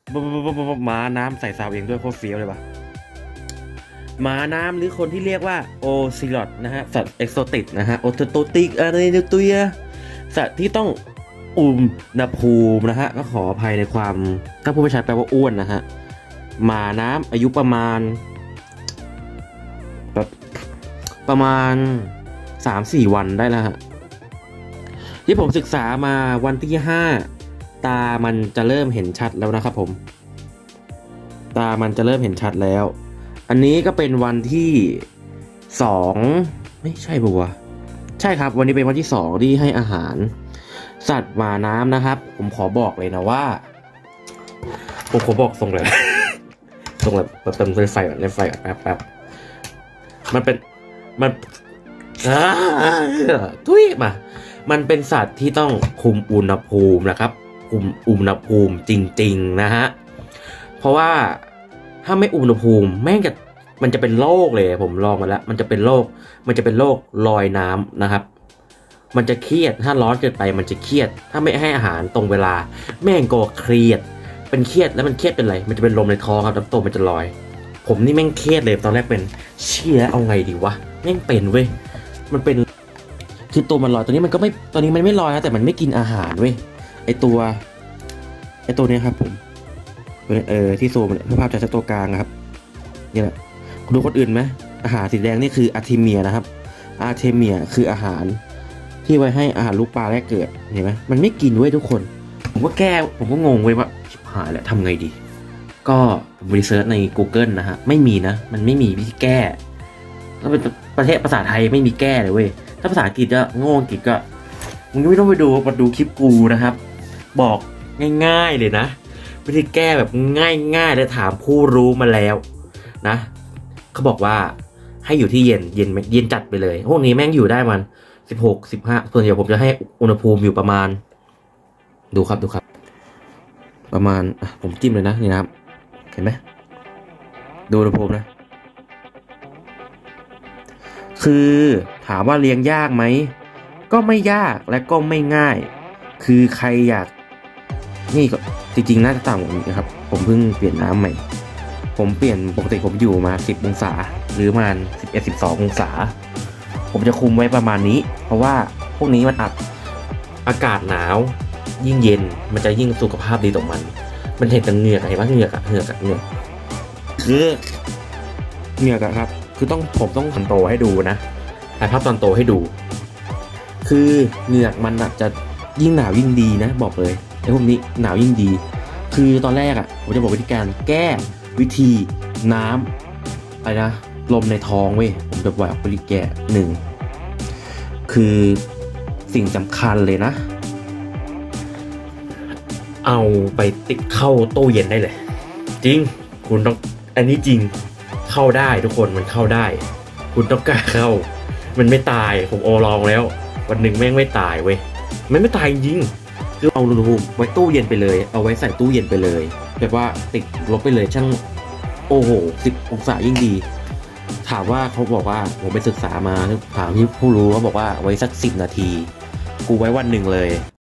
ม้าน้ำใส่ซาวเองด้วยโคตรเฟี้ยวเลยปะม้าน้ำหรือคนที่เรียกว่าโอซิลอดนะฮะสัตว์เอกโซติกนะฮะโอโตโตติกอะไรเนี่ยตัวสัตว์ที่ต้องอุณหภูมินะฮะก็ขออภัยในความถ้าผู้ไม่ชัดแปลว่าอ้วนนะฮะม้าน้ำอายุประมาณ3-4 วันได้แล้วฮะที่ผมศึกษามาวันที่5ตามันจะเริ่มเห็นชัดแล้วนะครับผมตามันจะเริ่มเห็นชัดแล้วอันนี้ก็เป็นวันที่2ไม่ใช่บัวใช่ครับวันนี้เป็นวันที่2ที่ให้อาหารสัตว์หมาน้ำนะครับผมขอบอกเลยนะว่าผมขอบอกส่งเลยส่งเลยเติมไฟก่อนเล่นไฟก่อนแป๊บมันทุยมามันเป็นสัตว์ที่ต้องคุมอุณหภูมินะครับคุมอุณหภูมิจริงๆนะฮะเพราะว่าถ้าไม่อุณหภูมิมันจะเป็นโรคเลยผมลองมาแล้วมันจะเป็นโรคลอยน้ำนะครับมันจะเครียดถ้าร้อนเกินไปมันจะเครียดถ้าไม่ให้อาหารตรงเวลาแม่งก็เครียดเป็นเครียดแล้วมันเครียดเป็นไรมันจะเป็นลมในท้องครับน้ำตัวมันจะลอยผมนี่แม่งเครียดเลยตอนแรกเป็นเชี่ยเอาไงดีวะแม่งเป็นเว้ยมันเป็นคือตัวมันลอยตัวนี้มันไม่ลอยนะแต่มันไม่กินอาหารเว้ยไอตัวนี้ครับผมที่โซมภาพจะตัวกลางนะครับนี่แหละดูคนอื่นไหมอาหารสีแดงนี่คืออาร์เทเมียนะครับอาร์เทเมียคืออาหารที่ไว้ให้อาหารลูกปลาแรกเกิดเห็นไหมมันไม่กินเว้ยทุกคนผมก็งงเว้ยว่าชิบหายแล้วทำไงดีก็รีเสิร์ชใน Google นะฮะไม่มีนะมันไม่มีวิธีแก้แล้วเป็นประเทศภาษาไทยไม่มีแก้เลยเว้ยถ้าภาษาอังกฤษก็โง่อังกฤษก็มึงไม่ต้องไปดูคลิปกูนะครับบอกง่ายๆเลยนะวิธีแก้แบบง่ายๆและถามผู้รู้มาแล้วนะเขาบอกว่าให้อยู่ที่เย็นจัดไปเลยพวกนี้แม่งอยู่ได้มัน16-15ส่วนใหญ่ผมจะให้อุณหภูมิอยู่ประมาณดูครับประมาณผมจิ้มเลยนะนี่นะครับเห็นไหมดูอุณหภูมินะคือถามว่าเลี้ยงยากไหมก็ไม่ยากและก็ไม่ง่ายคือใครอยากนี่ก็จริงๆน่าจะต่ำกว่านี้ครับผมเพิ่งเปลี่ยนน้ำใหม่ผมเปลี่ยนปกติผมอยู่มา10 องศาหรือประมาณ11-12 องศาผมจะคุมไว้ประมาณนี้เพราะว่าพวกนี้มันอากาศหนาวยิ่งเย็นมันจะยิ่งสุขภาพดีต่อมันเห็นแต่เหงือกเห็นว่าเหงือกคือเหงือกครับคือผมต้องหันโตให้ดูนะถ่ายภาพตอนโตให้ดูคือเหงือกมันจะยิ่งหนาวยิ่งดีนะบอกเลยไอ้พวกนี้หนาวยิ่งดีคือตอนแรกผมจะบอกวิธีการแก้วิธีน้ำอะไรนะลมในท้องเว้ยผมจะบอกวิธีแก้1คือสิ่งสำคัญเลยนะเอาไปติดเข้าตู้เย็นได้เลยจริงคุณต้องอันนี้จริงเข้าได้ทุกคนมันเข้าได้คุณต้องกล้าเข้ามันไม่ตายผมลองแล้ววันหนึ่งแม่งไม่ตายเว้ยมันไม่ตายจริงคือเอาอุณหภูมิไว้ตู้เย็นไปเลยเอาไว้ใส่ตู้เย็นไปเลยแบบว่าติดลบไปเลยช่างโอ้โห10 องศายิ่งดีถามว่าเขาบอกว่าผมไปศึกษามาถามที่ผู้รู้เขาบอกว่าไว้สัก10 นาทีกูไว้วันหนึ่งเลย